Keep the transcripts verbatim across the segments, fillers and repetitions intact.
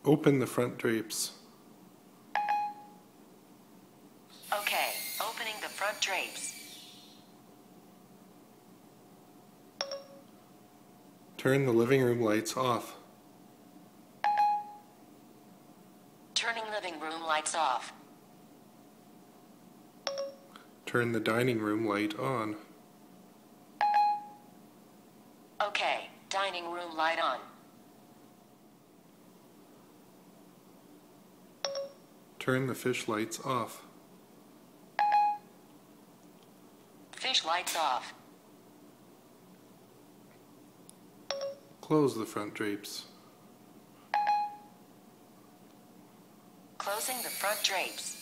Open the front drapes. Okay, opening the front drapes. Turn the living room lights off. Turning living room lights off. Turn the dining room light on. Okay, dining room light on. Turn the fish lights off. Fish lights off. Close the front drapes. Closing the front drapes.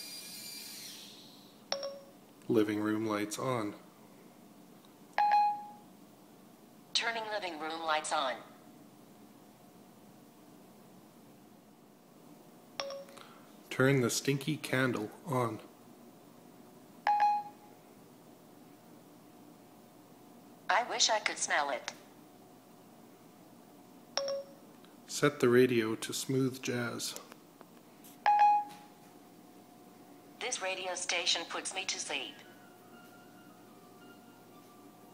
Living room lights on. Turning living room lights on. Turn the stinky candle on. I wish I could smell it. Set the radio to smooth jazz. This radio station puts me to sleep.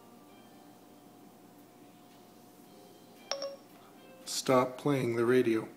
Stop playing the radio.